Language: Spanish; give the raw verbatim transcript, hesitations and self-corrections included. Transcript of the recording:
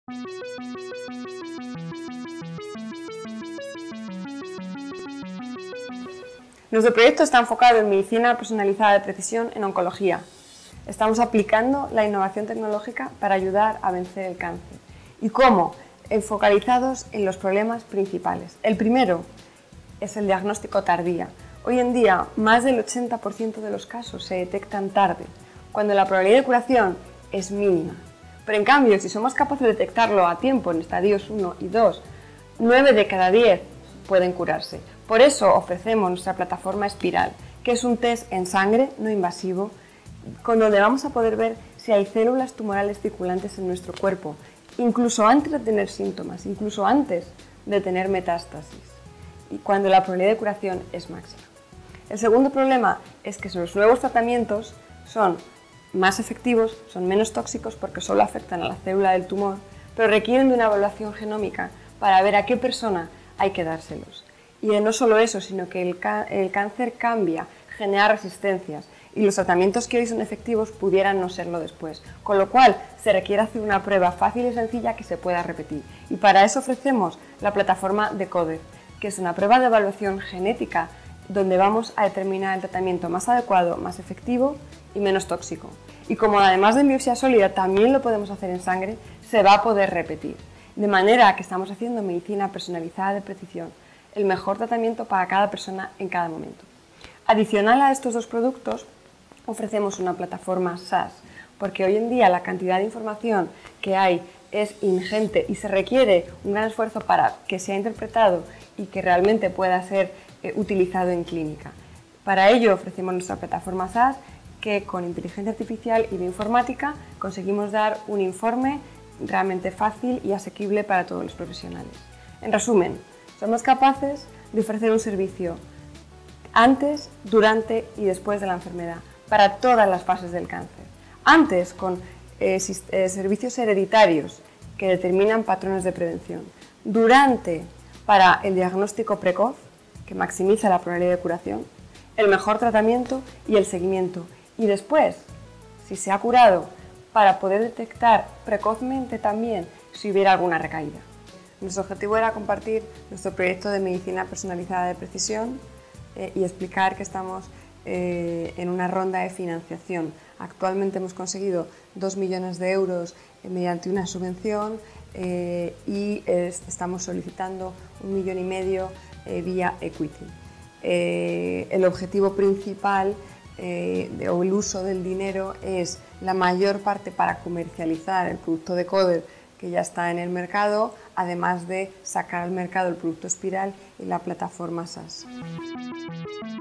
Nuestro proyecto está enfocado en medicina personalizada de precisión en oncología. Estamos aplicando la innovación tecnológica para ayudar a vencer el cáncer. ¿Y cómo? Focalizados en los problemas principales. El primero es el diagnóstico tardío. Hoy en día, más del ochenta por ciento de los casos se detectan tarde, cuando la probabilidad de curación es mínima. Pero en cambio, si somos capaces de detectarlo a tiempo en estadios uno y dos, nueve de cada diez pueden curarse. Por eso ofrecemos nuestra plataforma Espiral, que es un test en sangre no invasivo, con donde vamos a poder ver si hay células tumorales circulantes en nuestro cuerpo, incluso antes de tener síntomas, incluso antes de tener metástasis, y cuando la probabilidad de curación es máxima. El segundo problema es que los nuevos tratamientos son más efectivos, son menos tóxicos porque solo afectan a la célula del tumor, pero requieren de una evaluación genómica para ver a qué persona hay que dárselos. Y no solo eso, sino que el, el cáncer cambia, genera resistencias, y los tratamientos que hoy son efectivos pudieran no serlo después, con lo cual se requiere hacer una prueba fácil y sencilla que se pueda repetir. Y para eso ofrecemos la plataforma Decoder, que es una prueba de evaluación genética donde vamos a determinar el tratamiento más adecuado, más efectivo y menos tóxico. Y como además de biopsia sólida también lo podemos hacer en sangre, se va a poder repetir. De manera que estamos haciendo medicina personalizada de precisión, el mejor tratamiento para cada persona en cada momento. Adicional a estos dos productos, ofrecemos una plataforma SaaS, porque hoy en día la cantidad de información que hay es ingente y se requiere un gran esfuerzo para que sea interpretado y que realmente pueda ser eh, utilizado en clínica. Para ello ofrecemos nuestra plataforma SaaS, que con inteligencia artificial y bioinformática conseguimos dar un informe realmente fácil y asequible para todos los profesionales. En resumen, somos capaces de ofrecer un servicio antes, durante y después de la enfermedad, para todas las fases del cáncer. Antes, con eh, eh, servicios hereditarios que determinan patrones de prevención. Durante, para el diagnóstico precoz, que maximiza la probabilidad de curación. El mejor tratamiento y el seguimiento. Y después, si se ha curado, para poder detectar precozmente también si hubiera alguna recaída. Nuestro objetivo era compartir nuestro proyecto de medicina personalizada de precisión eh, y explicar que estamos eh, en una ronda de financiación. Actualmente hemos conseguido dos millones de euros eh, mediante una subvención eh, y eh, estamos solicitando un millón y medio eh, vía equity. Eh, el objetivo principal eh, de, o el uso del dinero es la mayor parte para comercializar el producto Decoder que ya está en el mercado, además de sacar al mercado el producto Espiral y la plataforma SaaS.